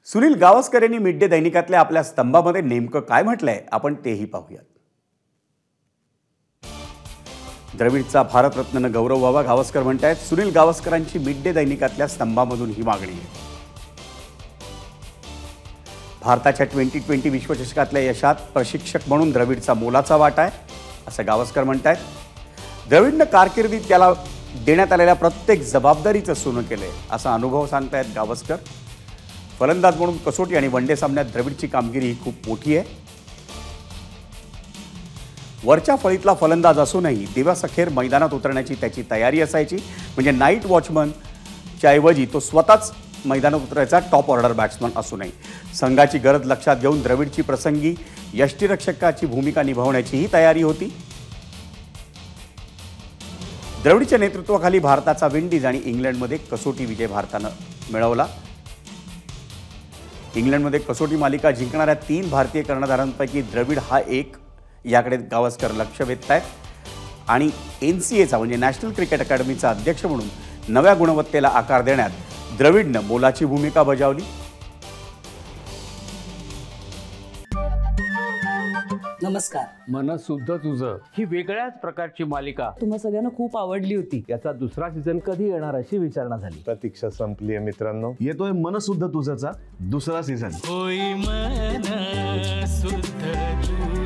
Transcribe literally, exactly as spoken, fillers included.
सुनील गावस्कर यांनी mid Day दैनिकातल्या आपल्या स्तंभामध्ये नेमकं काय म्हटलंय आपण तेही पाहूयात. द्रविडचा भारतरत्न गौरव व्हावा गावस्कर म्हणतायत. सुनील गावस्करांची मिड डे दैनिकातल्या स्तंभामधून ही मागणी आहे. भारताच्या ट्वेंटी ट्वेंटी विश्वचषकातल्या यशात प्रशिक्षक म्हणून द्रविडचा मोलाचा वाटा आहे असं गावस्कर म्हणतायत. द्रविडनं कारकिर्दीत त्याला देण्यात आलेल्या प्रत्येक जबाबदारीचं सोनं केलंय असा अनुभव सांगतायत गावस्कर. फलंदाज म्हणून कसोटी आणि वनडे सामन्यात द्रविडची कामगिरी ही खूप मोठी आहे. वरच्या फळीतला फलंदाज असूनही दिवसअखेर मैदानात उतरण्याची त्याची तयारी असायची. म्हणजे नाईट वॉचमनच्या ऐवजी तो स्वतःच मैदानात उतरायचा टॉप ऑर्डर बॅट्समन असूनही संघाची गरज लक्षात घेऊन द्रविडची प्रसंगी यष्टिरक्षकाची भूमिका निभावण्याचीही तयारी होती. द्रविडच्या नेतृत्वाखाली भारताचा विंडीज आणि इंग्लंडमध्ये कसोटी विजय भारतानं मिळवला. इंग्लंडमध्ये कसोटी मालिका जिंकणाऱ्या तीन भारतीय कर्णधारांपैकी द्रविड हा एक याकडे गावस्कर लक्ष वेधत आहेत. आणि एन सी एचा म्हणजे नॅशनल क्रिकेट अकॅडमीचा अध्यक्ष म्हणून नव्या गुणवत्तेला आकार देण्यात द्रविडनं मोलाची भूमिका बजावली. नमस्कार. मन सुद्धा तुझं ही वेगळ्याच प्रकारची मालिका तुम्हा सगळ्यांना खूप आवडली होती. याचा दुसरा सीझन कधी येणार अशी विचारणा झाली. प्रतीक्षा संपली आहे मित्रांनो. येतोय मन सुद्धा तुझाचा दुसरा सीझन. होई मन सुद्धा तुझं.